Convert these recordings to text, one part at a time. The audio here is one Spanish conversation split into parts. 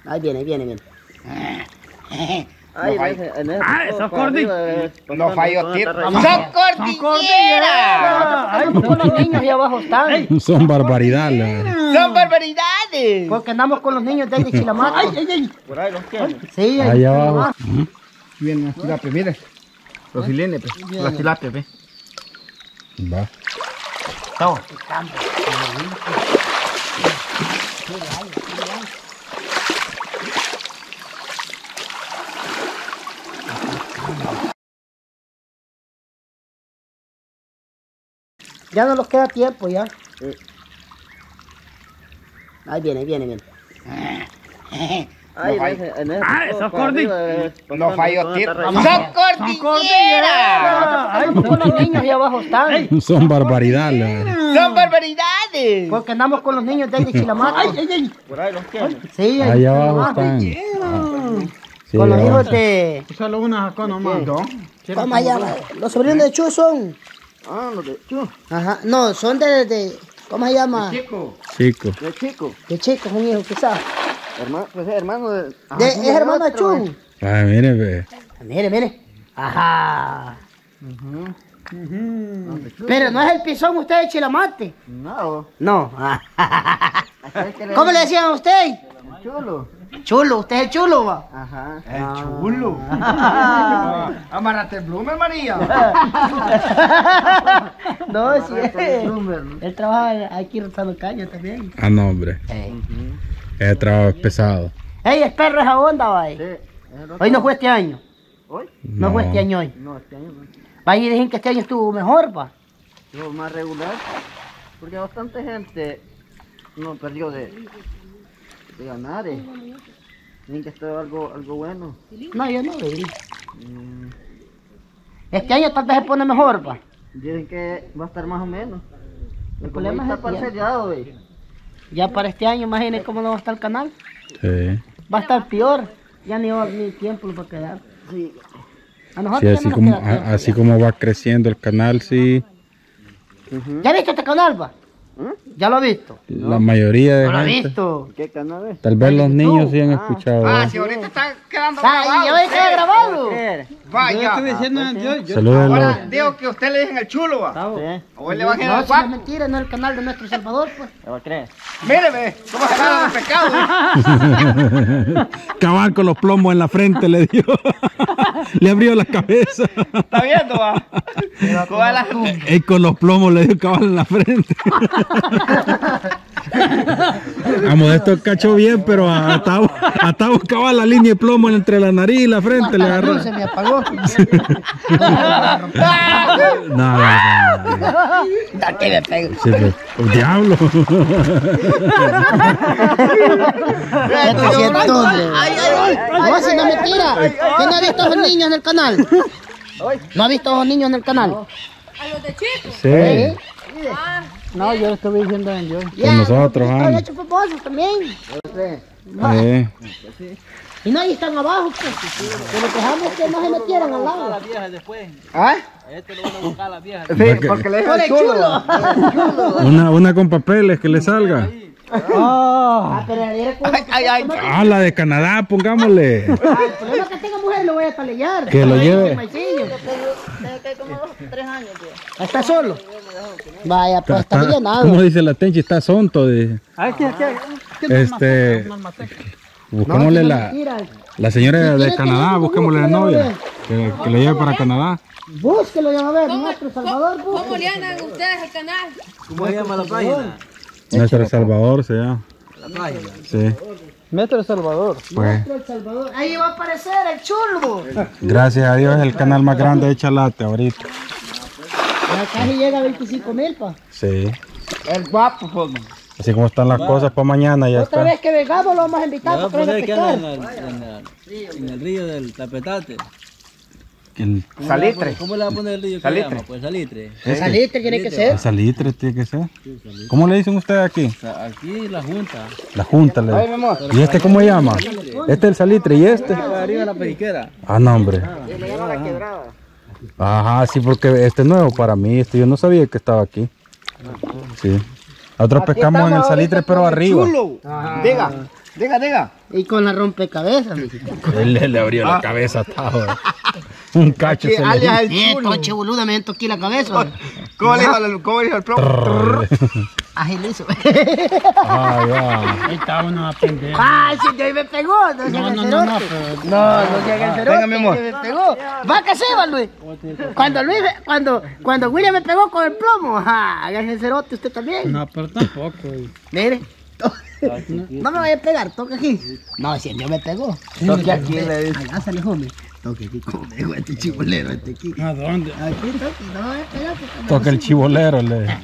Ahí viene, viene, viene. Ay, ¡Son cordilleras! No falló tiro. ¡Son cordilleras! Ay, con los niños ahí abajo están. Son barbaridades. ¡Son barbaridades! Porque andamos con los niños de Chilamate. ¡Ay, ay! Por ahí los tienen. Sí, Ahí abajo. Vienen las tilapias, mire. Los filines, pues. Las tilapias, ve. Va. Estamos. Ya no nos queda tiempo ya. Ahí viene, viene, viene. Ay, ¡Son cordilleras! No falló tiro. ¡Son cordilleras! Ay, con los niños ahí abajo están. Son barbaridades. ¡Son barbaridades! Porque andamos con los niños de Chilamate. ¡Ay, ay, ay! Por ahí los tienen. Sí, Ahí abajo están. Sí, con los abajo. hijos de... Solo una acá nomás. ¿Cómo se llama? Los sobrinos de Chu son... Ah, los de Chu. Ajá, no, son de ¿cómo se llama? Chico. Chico. De Chico. De chicos, un hijo, quizás. Hermano, pues hermano de... Es hermano de Chu. Ah, mire, ve. Mire, mire. Ajá. Pero no es el pisón usted de Chilamate. No. No. ¿Cómo le decían a usted? Chulo. Chulo, usted es el chulo, va. Ajá. El chulo. Amárrate el Blumer, María. No, sí. Él trabaja aquí rotando caña también. Ah, no, hombre. El trabajo es pesado. Ey, es perro esa onda, va. Sí. Hoy no fue este año. ¿Hoy? No fue este año hoy. No, este año no. Va y dicen que este año estuvo mejor, va. Estuvo más regular. Porque bastante gente no perdió de ganar. Dicen que esto es algo bueno. No, yo no vi. Este año tal vez se pone mejor, va. Dicen que va a estar más o menos. El problema es está el para el tiempo. sellado, güey. Ya para este año, imaginen cómo no va a estar el canal. Sí. Va a estar peor. Ya ni tiempo nos va a quedar. Sí. A nosotros Sí, ya así no nos como, queda tiempo. así como va creciendo el canal, sí. ¿Ya viste este canal, va? ¿Ya lo ha visto? La mayoría de No lo he gente. visto. ¿Qué canal es? Tal vez los niños sí han escuchado. Ah, ¿eh? si ahorita está quedando Ah, ¿y hoy queda grabado? Vaya. Salúdenlo. Ahora digo que usted le dicen el chulo, va. Sí. O él le va a No, generar si no es guapo. mentira, no es el canal de nuestro Salvador, pues. ¿Te va a creer? Míreme, cómo se gana el pecado. Cabal con los plomos en la frente le dio. Le abrió la cabeza. ¿Está viendo, va? Con la... Con los plomos le dio cabal en la frente. A Modesto cachó bien, pero hasta buscaba la línea de plomo entre la nariz y la frente. Le agarró. Se me apagó. No. Aquí me pego. Sí, pues, diablo. Ya te siento, hombre. No, si no es mentira. ¿Quién ha visto a esos niños en el canal? ¿No ha visto a esos niños en el canal? ¿A los de chicos? Sí. No, yo lo estuve diciendo en yo. Con nosotros, Yo he Ana. hecho propósito también. Y no, ahí están abajo, pues. Pero dejamos que no se metieran al lado. ¿Ah? Sí, porque le Por dejan el chulo. Una con papeles que le salga. Ah, pero ayer con Ah, la de Canadá, pongámosle. el problema es que tenga mujer lo voy a talillar. Que lo lleve. como 3 años, tío. ¿Está solo? Vaya, pues está ¿Cómo llenado. dice la Tenchi? Está sonto. Busquémosle la señora de Canadá, busquémosle la novia. Que lo lleve para Canadá. Búsquelo, ya va a ver, nuestro Salvador, ¿Cómo le andan ustedes al canal? ¿Cómo se llama la página? Nuestro Salvador se llama. La página. Sí. Metro El Salvador. Pues, El Salvador. Ahí va a aparecer el chulo. gracias a Dios es el canal más grande de Chalate ahorita. Ya casi llega a 25,000, pa. Sí. El guapo, pues. Así como están las cosas para mañana ya Otra está. vez que vengamos lo vamos a invitar para que venga a pescar. En el río del Tapetante. Salitre. ¿Cómo le va a poner el río que Salitre. llama? Pues salitre. Saliste, tiene que ser. El salitre tiene que ser. ¿Cómo le dicen ustedes aquí? O sea, aquí la junta. La junta. Ay, mi amor. ¿Y este cómo se llama? Este es el salitre y este. Arriba de la periquera. Ah, no, hombre. Le llama La Quebrada. Ajá, sí, porque este es nuevo para mí. Este yo no sabía que estaba aquí. Sí. Nosotros pescamos en el salitre, pero arriba. Chulo. Diga. Y con la rompecabezas. Él le abrió la cabeza a Tajo. Un cacho se le alias el Sí, chulo. toche boluda, me entó aquí la cabeza. ¿Cómo le dijo el plomo? Agilizo. Ay, va. Ahí está uno a aprender. Ay, si te me pegó, no se haga el cerote. No se haga el cerote, Venga, mi amor. que me pegó. Va que se va, Luis. Cuando William me pegó con el plomo, ajá, hágase el cerote usted también. No, pero tampoco. Mire. No me vaya a pegar, toca aquí. No, si el Dios me pegó. Toque aquí, le dice. Allá sale, homie. Toque aquí, como me dijo este chibolero, este aquí. ¿A dónde? Aquí, toque, no me vaya a pegar. porque me- Toca el chibolero, le.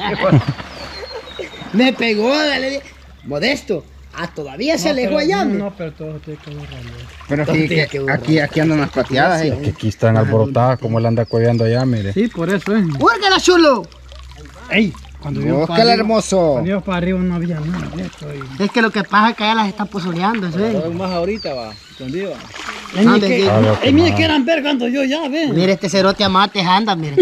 Me pegó, le dije. Modesto. Ah, todavía se alejó allá. No, pero todo tiene que borrarlo. Pero aquí andan las plateadas. Que aquí están alborotadas, como él anda cueveando allá, mire. Sí, por eso es. ¡Húrgala, chulo! ¡Ey! Cuando yo para Búscala, arriba- hermoso. Cuando yo para arriba no había nada de esto. Es que lo que pasa es que allá las están pozoleando, ¿sí? Más ahorita va, escondido. ¿Dónde aquí? Ah, lo que Mire más. que eran ver cuando yo ya, ve. Mire, este cerote a mates anda, mire.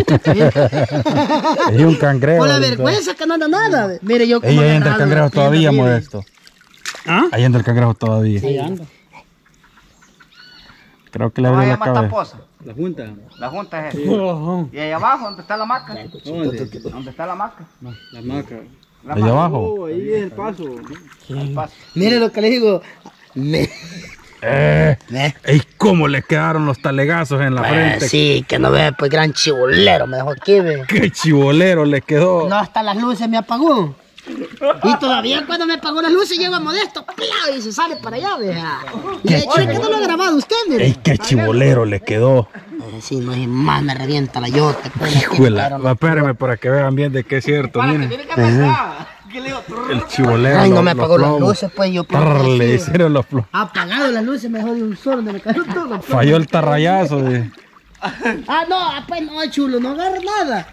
Es un cangrejo. Con la ahorita. vergüenza que no anda nada. Ve. Mire, yo Ey, como ahí me anda el agarro cangrejo las piernas, todavía, mire. Modesto. ¿Ah? Ahí anda el cangrejo todavía. Ahí anda. Creo que le ¿Cómo abrió se la llama esta cabeza. poza? La junta. La junta es esta. Ojo. Y ahí abajo, ¿dónde está la maca? ¿Dónde? ¿Dónde está la maca? La maca. La Allá maca. abajo. ahí es el paso. El paso. Mire lo que le digo. Me... Ey, cómo le quedaron los talegazos en la frente. Sí, que no ve, pues gran chibolero me dejó aquí, ve. Qué chibolero le quedó. No, hasta las luces me apagó. Y todavía cuando me apagó las luces llego a Modesto, ¡plau! Y se sale para allá, vea. Y de hecho es que no lo ha grabado usted, Ey, mire. qué chibolero le quedó. Sí, no es más, me revienta la yota. Hijuela. Espérenme para que vean bien de qué es cierto. Miren. Mire qué pasaba. ¿Qué le digo? El chibolero. Ay, no me los apagó las plomos. luces, pues yo Le hicieron los plomos. apagado las luces, me jodió un solo, donde me cayó todo. los plomos. Falló el tarrayazo. Ah, no, pues no, chulo, no agarra nada.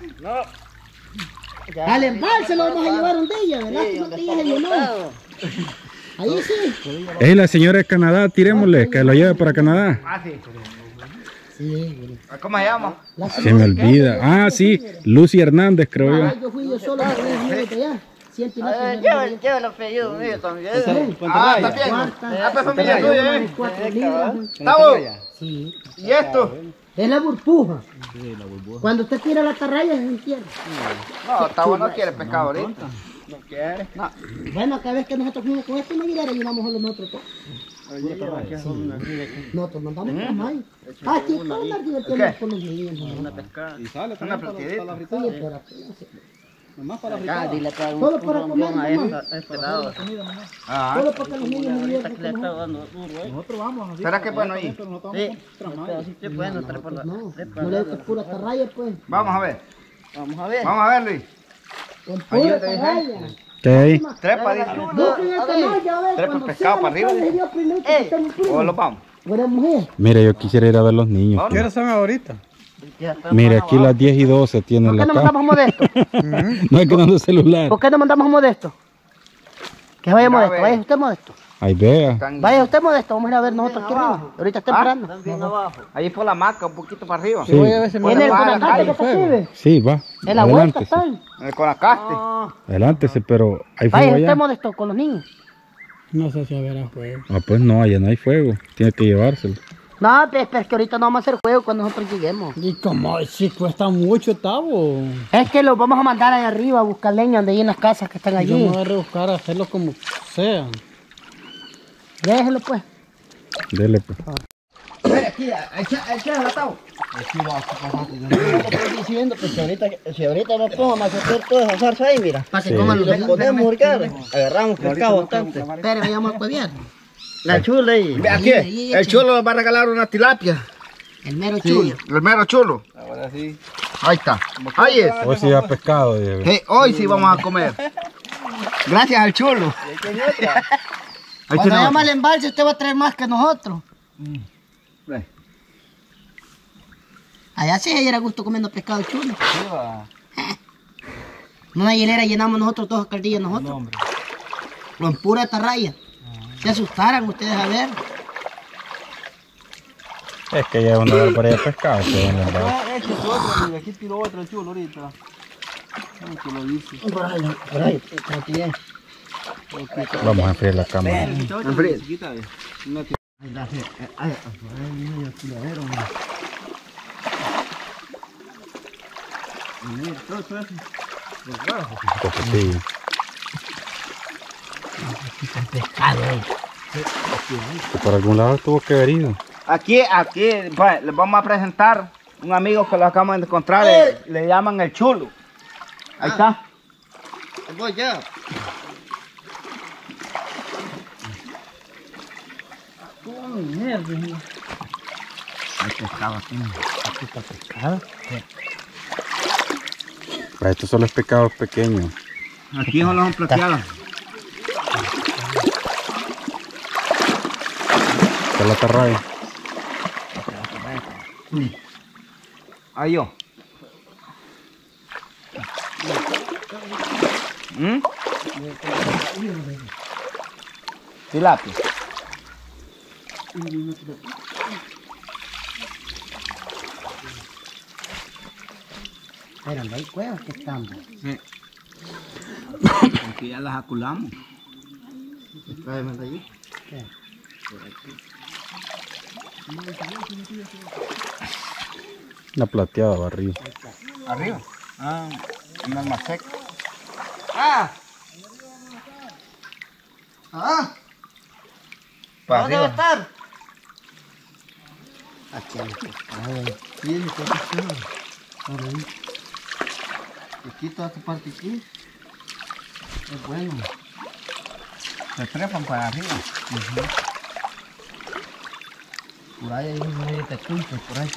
Al embalse lo vamos a llevar un día, ¿verdad? Que no te llegue llenó. Ahí sí. Ey, la señora de Canadá, tirémosle, que lo lleve para Canadá. Ah, sí. Sí, ¿Cómo se llama? Se me olvida. Ah, sí, Lucy Hernández, creo yo. yo fui yo solo, me fui de allá. Siete y medio. Lleva el apellido mío también. Ah, también. Cuarta. Ah, pues familia tuya, ¿eh? 4 libras. Tavo. Sí. ¿Y esto? Es la burbuja. Cuando usted tira la tarraya, se entierra. No, Tavo no quiere pescado ahorita. No quiere. No. Bueno, cada vez que nosotros fuimos con esta maguilera, llenamos a los nosotros. Nosotros mandamos con más. Ah, sí, para andar divirtiendo con los niños. Una plateadita. Sí, pero Nomás para Ah, dile para solo para comer, a nomás. este lado. Ah, Solo para que los niños se diviertan. nosotros vamos así. ¿será que es bueno ahí? Pero no estamos tramando. Sí, bueno, No, no le des pura tarraya, pues. Vamos a ver. vamos a ver. Vamos a ver, Luis. Con pura tarraya. ¿Qué hay? Trepa, dice. Busquen el canal, ya ves. Trepa Cuando pescado sea para arriba. la tarde, yo primero que estemos O primos. los vamos. Buena mujer. Mire, yo quisiera ir a ver los niños. Vamos. ¿Qué horas son ahorita? Mire, aquí las 10 y 12 tienen ¿Por la qué no cama. mandamos a Modesto? No es que no ando celular. ¿Por qué no mandamos a Modesto? Que vaya Modesto, ve. vaya usted Modesto. Ahí vea. Están Vaya usted Modesto, vamos a ir a ver nosotros aquí arriba. Ahorita es temprano. Bien abajo. ahí por la maca, un poquito para arriba. Sí, Viene el comandante que está aquí, ve. sí, va. En la vuelta Adelántese. están. Con la caste. Adelántese, pero hay Vaya fuego usted allá. Modesto con los niños. No sé si habrá fuego. Ah, pues no, allá no hay fuego. Tiene que llevárselo. No, pero es que ahorita no vamos a hacer juego cuando nosotros lleguemos. Y como si cuesta mucho, Tavo. Es que los vamos a mandar allá arriba a buscar leña donde hay unas casas que están Yo allí. me voy a rebuscar a hacerlo como sea. Déjelo pues. Dele, pues. Aquí, echa la Tavo. Diciendo que si ahorita no pongo a hacer toda esa salsa ahí, mira. Para que Sí. coman los Lo podemos hurgar. Agarramos pescado bastante. Espera, vayamos a cueviar. La chula ahí. Ve aquí, el chulo nos va a regalar una tilapia. El mero chulo. El mero chulo. Ahora sí. Ahí está. Ahí es. Hoy sí va pescado. dije. Hoy sí vamos a comer. Gracias al chulo. Ahí Cuando tiene vayamos al otra. embalse usted va a traer más que nosotros. Ve. Allá sí era gusto comiendo pescado chulo. En una hielera llenamos nosotros todos caldillas nosotros. Lo en pura tarraya. Se asustaran ustedes a ver. Es que ya es una barbaridad de pescado. pues, en verdad. Este es otro, mira, aquí tiró otro chulo ahorita. Que lo dice. Por ahí, aquí bien. Vamos a enfriar la cámara. Un poquitillo. Que por algún lado tuvo que haber ido. Aquí, pues, les vamos a presentar un amigo que lo acabamos de encontrar. Le llaman el Chulo. Ahí está. Voy ya. Hay pescado aquí. Para esto solo es pescado pequeño. Aquí son los plateados. Está la tarraya. Ahí yo. Tilapia. Pero no hay cuevas que están. Sí. Aquí ya las aculamos. Tráeme de allí. Una plateada barril. Arriba. Ah, una más seca. Para ¿Dónde va a arriba. estar? Aquí hay pescado. Tiene que estar. Por ahí. Aquí toda esta parte aquí. Es bueno. Se trepan para arriba. Por ahí hay un medio de puntos, por ahí sí.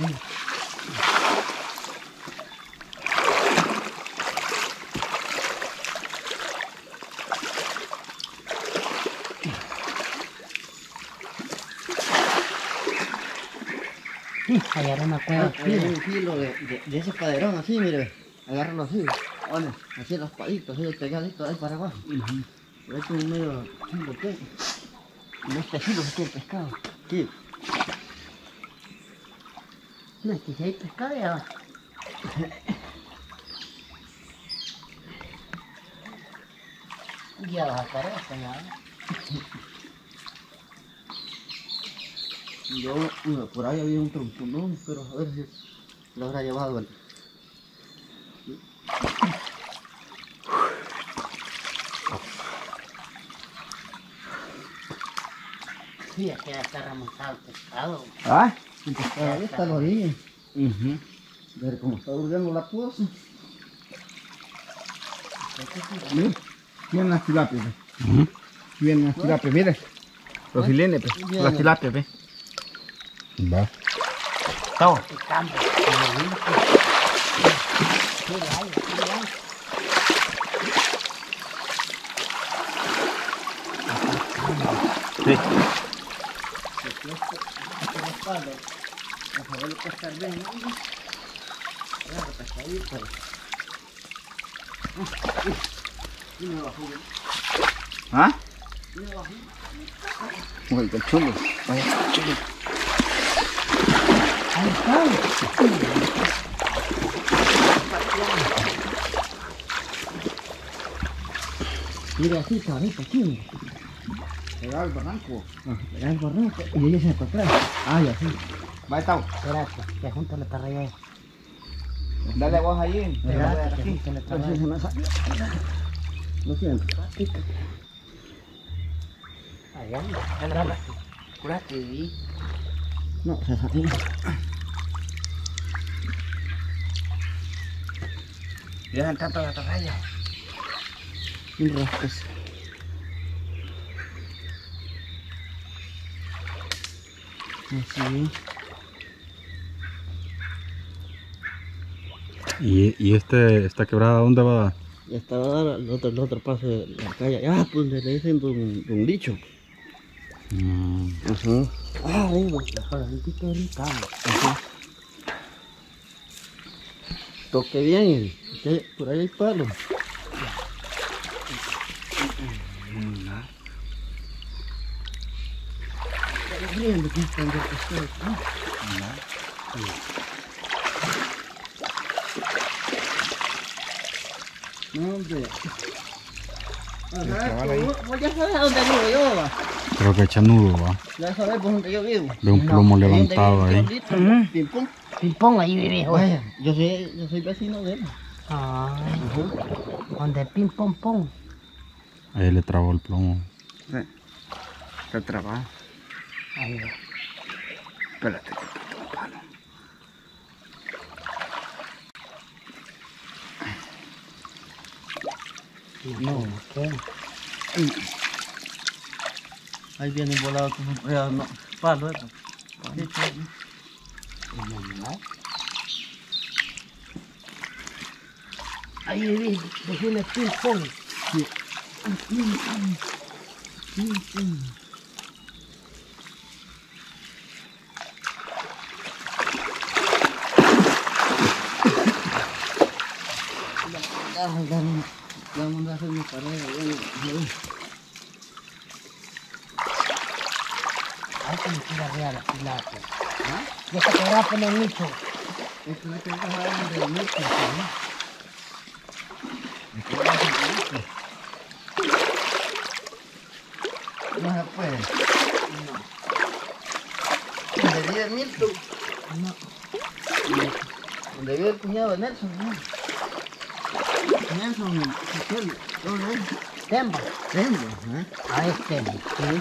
Agarra una cueva. Hay un filo de ese paderón así, mire. Agárralo así. ¿Dónde? Así raspadito, así pegadito ahí para abajo. Por ahí tiene un medio filo que. En este filo que tiene el pescado. Aquí. No, es que si hay pescado ya va. Ya va a estar esto, nada. Yo, por ahí había un tronconón, pero a ver si lo habrá llevado el... Sí, es que ya está remontado el pescado. ¿Ah? El pescado ahí está a la orilla. A ver cómo está durmiendo la cosa. Vienen las tilapias, ve. Vienen las tilapias, mire. Los filines, ve. Las tilapias, ve. Va. Estamos. Sí. ¿Ah? Uy, qué chulo. Vaya, chulo. Mira así, cabrita, aquí, mira. Pegado al barranco. Era el barranco y ella se para atrás. Ah, ya sí. Va, Tau. Espérate, que junto le para allá. Dale vos ahí. Espérate, que junto le para allá. Lo siento. Allá, dale, curate, y... No, se salió. Dejan tanto la atarraya. Un rascas. Así. ¿Y esta quebrada dónde va a dar? Ya estaba el otro paso de la calle. Ah, pues le dicen don Licho. Ajá. Ah, venga, mejor un poquito ahorita. Ajá. Toque bien, que por ahí hay palo. No, hombre. Vos ya sabes a dónde vivo yo, va. Creo que echa nudo, va. Ya sabes por dónde yo vivo. Ve un plomo levantado ahí. Pim-pum. Pimpón ahí vive, oye. Vaya, yo soy vecino de él. Ay, donde pim pom pom. Ahí le trabó el plomo. Sí. Está trabado. Ahí va. Espérate, que falta un palo. No, ¿qué? Ahí viene volado como un palo, eso. Ahí vive, decirle pim pom. Ya mandé a hacer mi pared. Ay, que me tira arriba la tilapia. Ya se quedará por el nicho. Esto es que dejaron de mucho, ¿no? No se puede. No. Donde vive Milton. No. Donde vive el cuñado de Nelson, ¿no? Nelson, ¿dónde es? Temba. Tembo, ¿eh? Ah, es temba. Sí.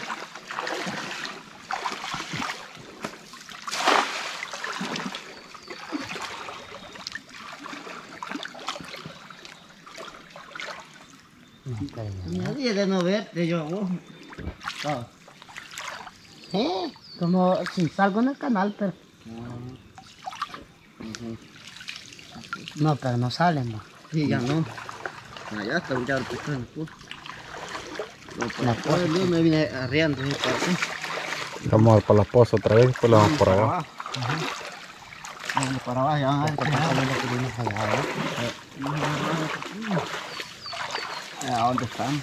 Mira, día de no verte yo a vos. Ah. Como si salgo en el canal, pero. No, pero no salen, no. Sí, ya no. Allá está ya el pescado. La Yo me vine arriando ahí para aquí. Vamos a ver para la poza otra vez, después la vamos por allá. Vamos para abajo, ya van a ver que ¿A dónde están?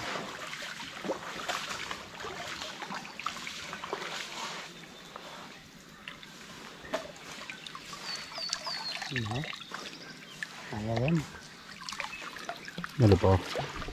No. Allá adentro. Dale para abajo.